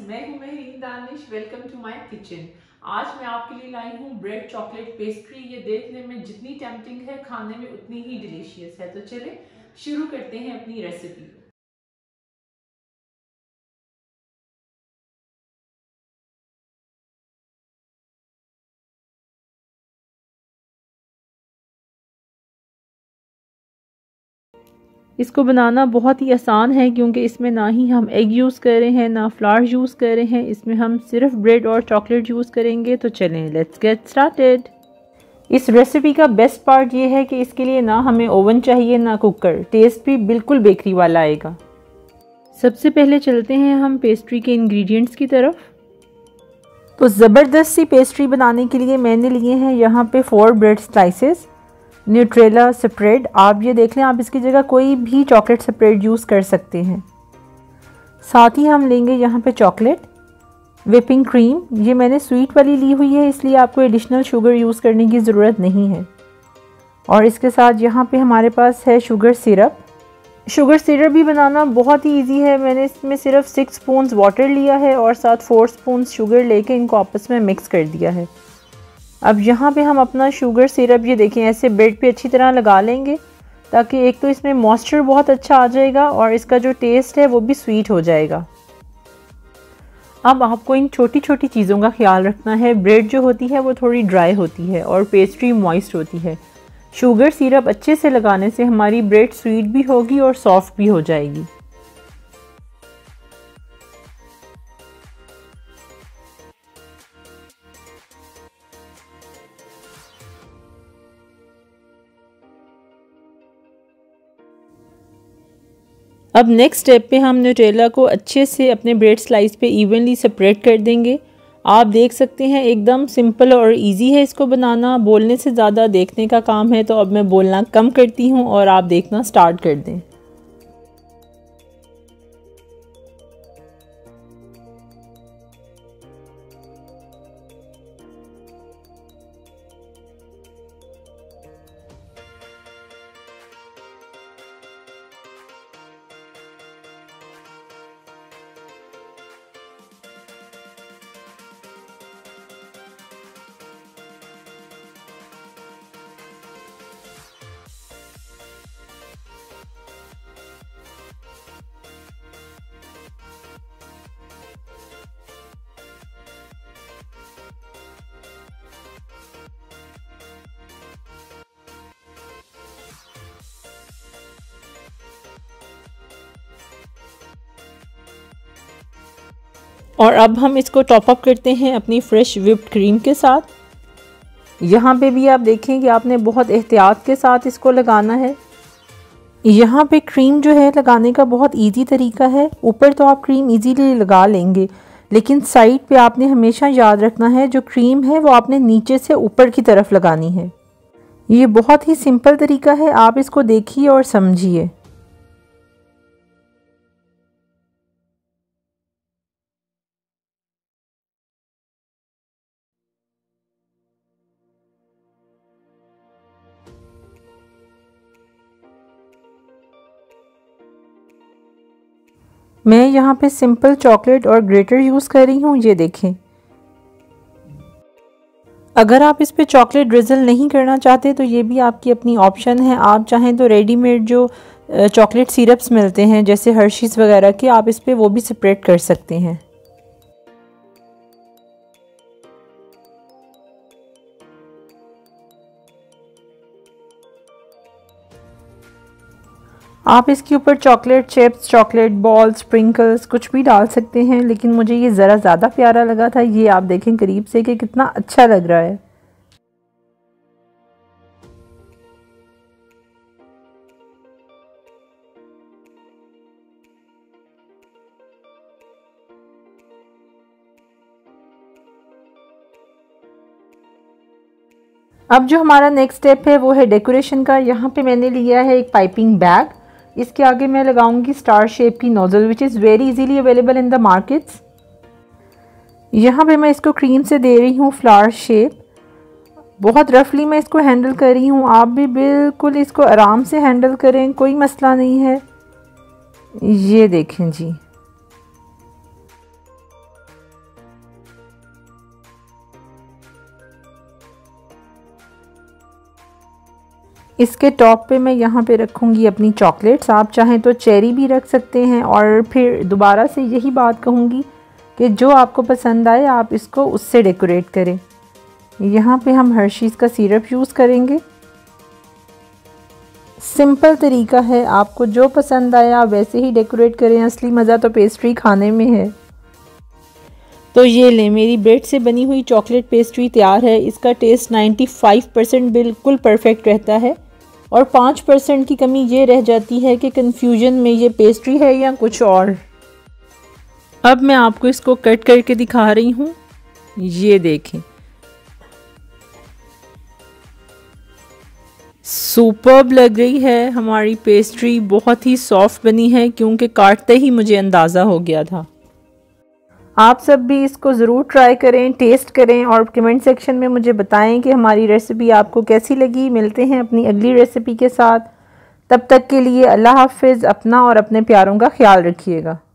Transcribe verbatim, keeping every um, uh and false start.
मैं हूं Mehreen Danish. Welcome to my kitchen. आज मैं आपके लिए लाई हूं ब्रेड चॉकलेट पेस्ट्री। ये देखने में जितनी टेम्पटिंग है, खाने में उतनी ही डिलीशियस है। तो चले शुरू करते हैं अपनी रेसिपी। इसको बनाना बहुत ही आसान है क्योंकि इसमें ना ही हम एग यूज़ कर रहे हैं ना फ्लावर यूज़ कर रहे हैं। इसमें हम सिर्फ ब्रेड और चॉकलेट यूज़ करेंगे। तो चलें, लेट्स गेट स्टार्टेड। इस रेसिपी का बेस्ट पार्ट ये है कि इसके लिए ना हमें ओवन चाहिए ना कुकर। टेस्ट भी बिल्कुल बेकरी वाला आएगा। सबसे पहले चलते हैं हम पेस्ट्री के इंग्रेडिएंट्स की तरफ। तो ज़बरदस्त सी पेस्ट्री बनाने के लिए मैंने लिए हैं यहाँ पे four bread slices, Nutella spread. आप ये देख लें, आप इसकी जगह कोई भी चॉकलेट स्प्रेड यूज़ कर सकते हैं। साथ ही हम लेंगे यहाँ पे चॉकलेट, व्हिपिंग क्रीम। ये मैंने स्वीट वाली ली हुई है, इसलिए आपको एडिशनल शुगर यूज़ करने की ज़रूरत नहीं है। और इसके साथ यहाँ पे हमारे पास है शुगर सिरप। शुगर सिरप भी बनाना बहुत ही ईजी है। मैंने इसमें सिर्फ सिक्स स्पून्स वाटर लिया है और साथ फोर स्पून्स शुगर लेके इनको आपस में मिक्स कर दिया है। अब यहाँ पे हम अपना शुगर सिरप ये देखें ऐसे ब्रेड पे अच्छी तरह लगा लेंगे, ताकि एक तो इसमें मॉइस्चर बहुत अच्छा आ जाएगा और इसका जो टेस्ट है वो भी स्वीट हो जाएगा। अब आपको इन छोटी छोटी चीज़ों का ख्याल रखना है। ब्रेड जो होती है वो थोड़ी ड्राई होती है और पेस्ट्री मॉइस्ट होती है। शुगर सिरप अच्छे से लगाने से हमारी ब्रेड स्वीट भी होगी और सॉफ्ट भी हो जाएगी। अब नेक्स्ट स्टेप पे हम न्यूटेला को अच्छे से अपने ब्रेड स्लाइस पे इवनली सेपरेट कर देंगे। आप देख सकते हैं एकदम सिंपल और इजी है इसको बनाना। बोलने से ज़्यादा देखने का काम है, तो अब मैं बोलना कम करती हूँ और आप देखना स्टार्ट कर दें। और अब हम इसको टॉप अप करते हैं अपनी फ्रेश व्हिप्ड क्रीम के साथ। यहाँ पे भी आप देखें कि आपने बहुत एहतियात के साथ इसको लगाना है। यहाँ पे क्रीम जो है लगाने का बहुत इजी तरीका है। ऊपर तो आप क्रीम इजीली लगा लेंगे, लेकिन साइड पे आपने हमेशा याद रखना है जो क्रीम है वो आपने नीचे से ऊपर की तरफ लगानी है। ये बहुत ही सिंपल तरीका है, आप इसको देखिए और समझिए। मैं यहाँ पे सिंपल चॉकलेट और ग्रेटर यूज़ कर रही हूँ। ये देखें, अगर आप इस पे चॉकलेट ड्रिजल नहीं करना चाहते तो ये भी आपकी अपनी ऑप्शन है। आप चाहें तो रेडीमेड जो चॉकलेट सिरप्स मिलते हैं जैसे हर्शीज़ वगैरह के, आप इस पे वो भी स्प्रेड कर सकते हैं। आप इसके ऊपर chocolate chips, chocolate ball, sprinkles कुछ भी डाल सकते हैं, लेकिन मुझे ये ज़रा ज़्यादा प्यारा लगा था। ये आप देखें करीब से कि कितना अच्छा लग रहा है। अब जो हमारा नेक्स्ट स्टेप है वो है डेकोरेशन का। यहाँ पे मैंने लिया है एक पाइपिंग बैग। इसके आगे मैं लगाऊंगी स्टार शेप की nozzle, which is very easily available in the markets. यहाँ पे मैं इसको क्रीम से दे रही हूँ फ्लावर शेप। बहुत रफली मैं इसको हैंडल कर रही हूँ। आप भी बिल्कुल इसको आराम से हैंडल करें, कोई मसला नहीं है। ये देखें जी। इसके टॉप पे मैं यहाँ पे रखूँगी अपनी चॉकलेट्स। आप चाहें तो चेरी भी रख सकते हैं। और फिर दोबारा से यही बात कहूँगी कि जो आपको पसंद आए आप इसको उससे डेकोरेट करें। यहाँ पे हम हर्शीज़ का सिरप यूज़ करेंगे। सिंपल तरीका है, आपको जो पसंद आया आप वैसे ही डेकोरेट करें। असली मज़ा तो पेस्ट्री खाने में है। तो ये ले, मेरी ब्रेड से बनी हुई चॉकलेट पेस्ट्री तैयार है। इसका टेस्ट पचानवे परसेंट बिल्कुल परफेक्ट रहता है और पाँच परसेंट की कमी ये रह जाती है कि कन्फ्यूजन में ये पेस्ट्री है या कुछ और। अब मैं आपको इसको कट करके दिखा रही हूँ। ये देखें, सुपर्ब लग रही है हमारी पेस्ट्री। बहुत ही सॉफ्ट बनी है क्योंकि काटते ही मुझे अंदाज़ा हो गया था। आप सब भी इसको ज़रूर ट्राई करें, टेस्ट करें और कमेंट सेक्शन में मुझे बताएं कि हमारी रेसिपी आपको कैसी लगी। मिलते हैं अपनी अगली रेसिपी के साथ। तब तक के लिए अल्लाह हाफ़िज़। अपना और अपने प्यारों का ख्याल रखिएगा।